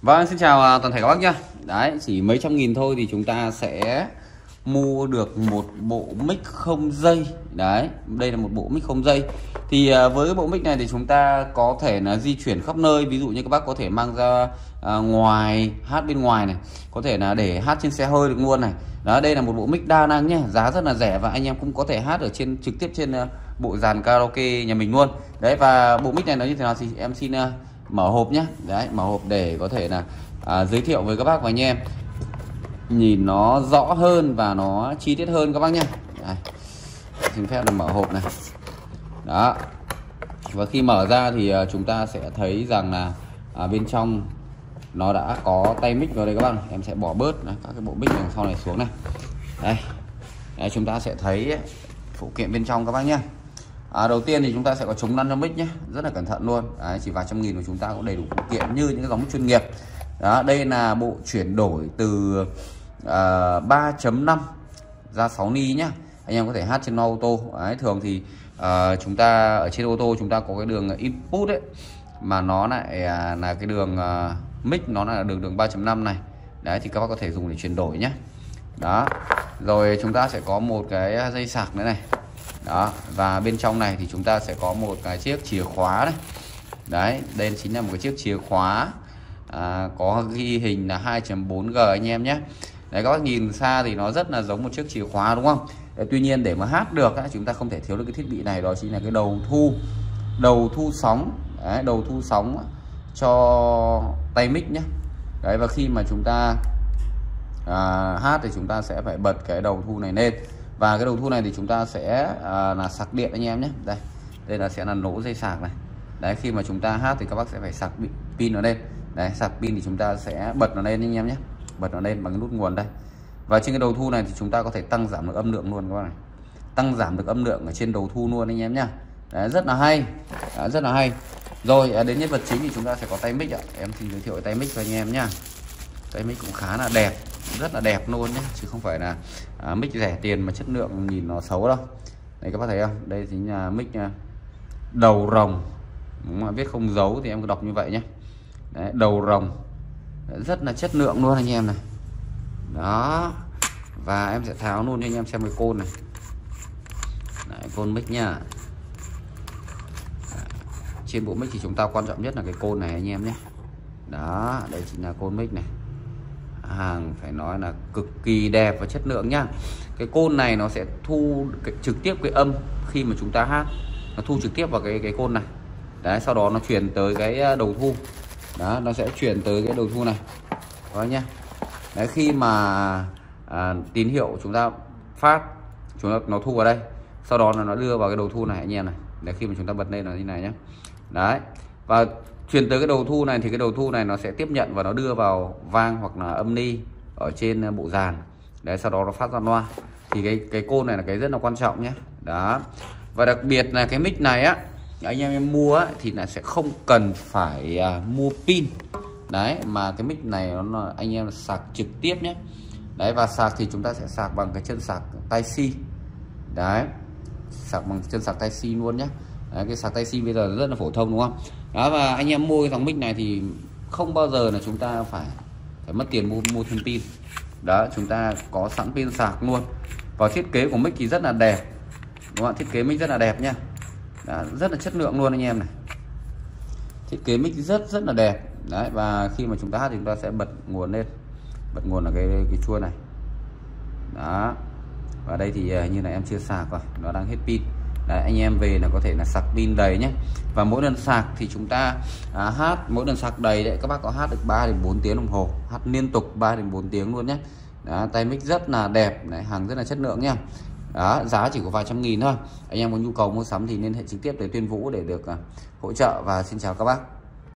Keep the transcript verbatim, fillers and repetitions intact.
Vâng, xin chào à, toàn thể các bác nhá. Đấy, chỉ mấy trăm nghìn thôi thì chúng ta sẽ mua được một bộ mic không dây. Đấy, đây là một bộ mic không dây. Thì à, với cái bộ mic này thì chúng ta có thể là di chuyển khắp nơi. Ví dụ như các bác có thể mang ra à, ngoài, hát bên ngoài này, có thể là để hát trên xe hơi được luôn này. Đó, đây là một bộ mic đa năng nhé, giá rất là rẻ và anh em cũng có thể hát ở trên trực tiếp trên uh, bộ dàn karaoke nhà mình luôn. Đấy, và bộ mic này nó như thế nào thì em xin uh, mở hộp nhé. Đấy, mở hộp để có thể là à, giới thiệu với các bác và anh em nhìn nó rõ hơn và nó chi tiết hơn các bác nhé. Đấy, xin phép được mở hộp này. Đó, và khi mở ra thì uh, chúng ta sẽ thấy rằng là à, bên trong nó đã có tay mic vào đây các bác. Em sẽ bỏ bớt này, các cái bộ mic đằng sau này xuống này. Đây, đấy, chúng ta sẽ thấy phụ kiện bên trong các bác nhé. À, đầu tiên thì chúng ta sẽ có chống lăn cho mic nhé, rất là cẩn thận luôn. Đấy, chỉ vài trăm nghìn của chúng ta cũng đầy đủ phụ kiện như những cái dòng mic chuyên nghiệp. Đó, đây là bộ chuyển đổi từ uh, ba chấm năm ra sáu ni nhá. Anh em có thể hát trên loa ô tô. Đấy, thường thì uh, chúng ta ở trên ô tô chúng ta có cái đường input ấy, mà nó lại uh, là cái đường uh, mic nó là đường đường ba chấm năm này. Đấy, thì các bác có thể dùng để chuyển đổi nhé. Đó, rồi chúng ta sẽ có một cái dây sạc nữa này. Đó, và bên trong này thì chúng ta sẽ có một cái chiếc chìa khóa này. Đấy, đây chính là một cái chiếc chìa khóa à, có ghi hình là hai chấm bốn G anh em nhé. Đấy, các bác nhìn xa thì nó rất là giống một chiếc chìa khóa đúng không? Đấy, tuy nhiên để mà hát được á, chúng ta không thể thiếu được cái thiết bị này, đó chính là cái đầu thu đầu thu sóng. Đấy, đầu thu sóng cho tay mic nhé. Đấy, và khi mà chúng ta à, hát thì chúng ta sẽ phải bật cái đầu thu này lên, và cái đầu thu này thì chúng ta sẽ à, là sạc điện anh em nhé. Đây, đây là sẽ là nổ dây sạc này. Đấy, khi mà chúng ta hát thì các bác sẽ phải sạc pin nó lên. Đấy, sạc pin thì chúng ta sẽ bật nó lên anh em nhé, bật nó lên bằng cái nút nguồn đây. Và trên cái đầu thu này thì chúng ta có thể tăng giảm được âm lượng luôn các bác này, tăng giảm được âm lượng ở trên đầu thu luôn anh em nhé. Đấy, rất là hay. Đấy, rất là hay. Rồi đến nhân vật chính thì chúng ta sẽ có tay mic ạ. Em xin giới thiệu cái tay mic cho anh em nhá. Tay mic cũng khá là đẹp, rất là đẹp luôn nhé, chứ không phải là à, mic rẻ tiền mà chất lượng nhìn nó xấu đâu. Đây các bác thấy không, đây chính là mic đầu rồng, đúng không? Viết không dấu thì em cứ đọc như vậy nhé. Đấy, đầu rồng rất là chất lượng luôn anh em này. Đó, và em sẽ tháo luôn cho anh em xem cái côn này. Đấy, côn mic nha. Trên bộ mic thì chúng ta quan trọng nhất là cái côn này anh em nhé. Đó, đây chính là côn mic này, hàng phải nói là cực kỳ đẹp và chất lượng nhá. Cái côn này nó sẽ thu cái, trực tiếp cái âm khi mà chúng ta hát, nó thu trực tiếp vào cái cái côn này. Đấy, sau đó nó chuyển tới cái đầu thu. Đó, nó sẽ chuyển tới cái đầu thu này đó nhá. Đấy, khi mà à, tín hiệu chúng ta phát, chúng ta nó thu vào đây, sau đó là nó đưa vào cái đầu thu này anh em này. Đấy, khi mà chúng ta bật lên là như này nhé. Đấy, và truyền tới cái đầu thu này thì cái đầu thu này nó sẽ tiếp nhận và nó đưa vào vang hoặc là âm ni ở trên bộ dàn. Đấy, sau đó nó phát ra loa. Thì cái cái côn này là cái rất là quan trọng nhé. Đó, và đặc biệt là cái mic này á, anh em em mua á, thì là sẽ không cần phải à, mua pin. Đấy, mà cái mic này nó là anh em sạc trực tiếp nhé. Đấy, và sạc thì chúng ta sẽ sạc bằng cái chân sạc Type-C. Đấy, sạc bằng chân sạc Type-C luôn nhé. Đấy, cái sạc Type-C bây giờ rất là phổ thông đúng không? Đó, và anh em mua cái dòng mic này thì không bao giờ là chúng ta phải phải mất tiền mua mua thêm pin. Đó, chúng ta có sẵn pin sạc luôn. Và thiết kế của mic thì rất là đẹp, đúng không? Thiết kế mic rất là đẹp nha. Đó, rất là chất lượng luôn anh em này. Thiết kế mic rất rất là đẹp. Đấy, và khi mà chúng ta hát thì chúng ta sẽ bật nguồn lên. Bật nguồn là cái cái chuôi này. Đó. Và đây thì như này em chưa sạc rồi, nó đang hết pin. Đấy, anh em về là có thể là sạc pin đầy nhé. Và mỗi lần sạc thì chúng ta à, hát, mỗi lần sạc đầy đấy các bác có hát được ba đến bốn tiếng đồng hồ, hát liên tục ba đến bốn tiếng luôn nhé. Đó, tay mic rất là đẹp, đấy, hàng rất là chất lượng nha. Đó, giá chỉ có vài trăm nghìn thôi. Anh em có nhu cầu mua sắm thì liên hệ trực tiếp tới Tuyên Vũ để được uh, hỗ trợ. Và xin chào các bác.